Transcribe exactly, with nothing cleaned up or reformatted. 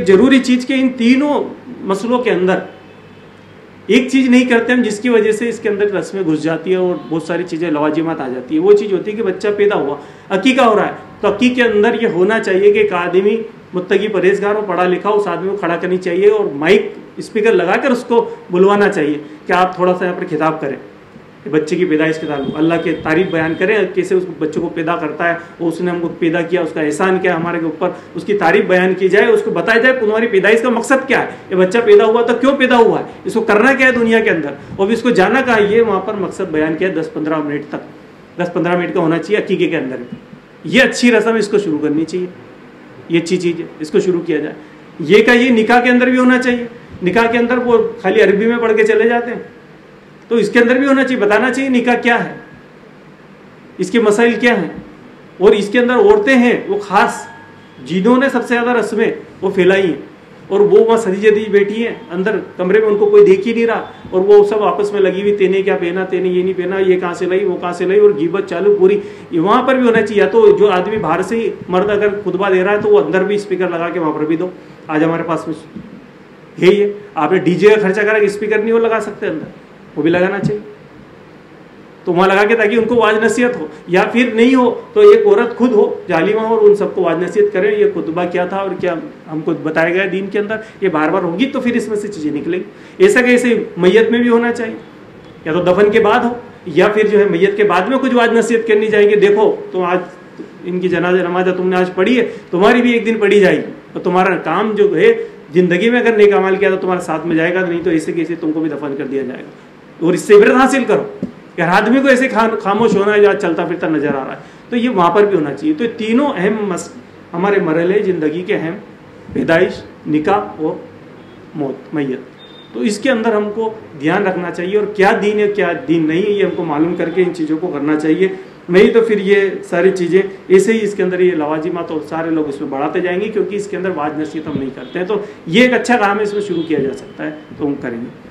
जरूरी चीज के इन तीनों मसलों के अंदर एक चीज नहीं करते हम, जिसकी वजह से इसके अंदर रस्में घुस जाती है और बहुत सारी चीजें लवाजिमात आ जाती है। वो चीज होती है कि बच्चा पैदा हुआ, अकीका हो रहा है, तो अकीके के अंदर ये होना चाहिए कि एक आदमी मुत्तकी परहेजगार हो, पढ़ा लिखा, उस आदमी को खड़ा करनी चाहिए और माइक स्पीकर लगाकर उसको बुलवाना चाहिए कि आप थोड़ा सा यहाँ पर खिताब करें, बच्चे की पैदाइश के ताल्लुक अल्लाह के तारीफ बयान करें, कैसे उस बच्चे को पैदा करता है, वो उसने हमको पैदा किया, उसका एहसान क्या है हमारे ऊपर, उसकी तारीफ बयान की जाए, उसको बताया जाए तुम्हारी पैदाइश का मकसद क्या है, ये बच्चा पैदा हुआ तो क्यों पैदा हुआ है, इसको करना क्या है दुनिया के अंदर, और इसको जाना कहाँ है, ये वहाँ पर मकसद बयान किया दस पंद्रह मिनट तक, दस पंद्रह मिनट का होना चाहिए अकीके के अंदर। ये अच्छी रस्म इसको शुरू करनी चाहिए, ये अच्छी चीज़ है, इसको शुरू किया जाए। ये का ये निकाह के अंदर भी होना चाहिए, निकाह के अंदर वो खाली अरबी में पढ़ के चले जाते हैं, तो इसके अंदर भी होना चाहिए, बताना चाहिए निकाह क्या है, इसके मसाइल क्या हैं, और इसके अंदर औरतें हैं वो खास जिन्होंने सबसे ज़्यादा रस्में वो फैलाई हैं, और वो वहाँ सजी जदी बैठी हैं अंदर कमरे में, उनको कोई देख ही नहीं रहा, और वो सब आपस में लगी हुई, तेने क्या पहना, तेने ये नहीं पहना, ये कहाँ से लाई, वो कहाँ से लाई, और गिबत चालू पूरी। वहाँ पर भी होना चाहिए, या तो जो आदमी बाहर से ही मर्द अगर खुतबा दे रहा है तो वो अंदर भी स्पीकर लगा के वहाँ पर भी दो, आज हमारे पास में है ये, आपने डीजे का खर्चा करा, स्पीकर नहीं वो लगा सकते अंदर, वो भी लगाना चाहिए, तो वहाँ लगा के ताकि उनको वाज नसीहत हो, या फिर नहीं हो तो एक औरत खुद हो जालिमा हो और उन सबको वाज नसीहत करे, ये खुतबा क्या था और क्या हमको बताया गया दीन के अंदर, ये बार बार होगी तो फिर इसमें से चीज़ें निकलेंगी। ऐसा कैसे मैयत में भी होना चाहिए, या तो दफन के बाद हो, या फिर जो है मैयत के बाद में कुछ वाज नसीहत करनी जाएगी, देखो तो आज इनकी जनाजा नमाज तुमने आज पढ़ी है, तुम्हारी भी एक दिन पढ़ी जाएगी, और तुम्हारा काम जो है जिंदगी में अगर नेक अमल किया तो तुम्हारे साथ में जाएगा, नहीं तो ऐसे कैसे तुमको भी दफन कर दिया जाएगा। और इससे इबरत हासिल करो, यार आदमी को ऐसे खान खामोश होना है जो आज चलता फिरता नजर आ रहा है, तो ये वहाँ पर भी होना चाहिए। तो तीनों अहम मस हमारे मरहले ज़िंदगी के अहम, पैदाइश, निकाह और मौत, मैयत, तो इसके अंदर हमको ध्यान रखना चाहिए, और क्या दीन है क्या दीन नहीं है ये हमको मालूम करके इन चीज़ों को करना चाहिए, नहीं तो फिर ये सारी चीज़ें ऐसे ही इसके अंदर ये लवाजिमा तो सारे लोग इसमें बढ़ाते जाएंगे, क्योंकि इसके अंदर वाज नसीहत हम नहीं करते हैं। तो ये एक अच्छा काम है, इसमें शुरू किया जा सकता है, तो हम करेंगे।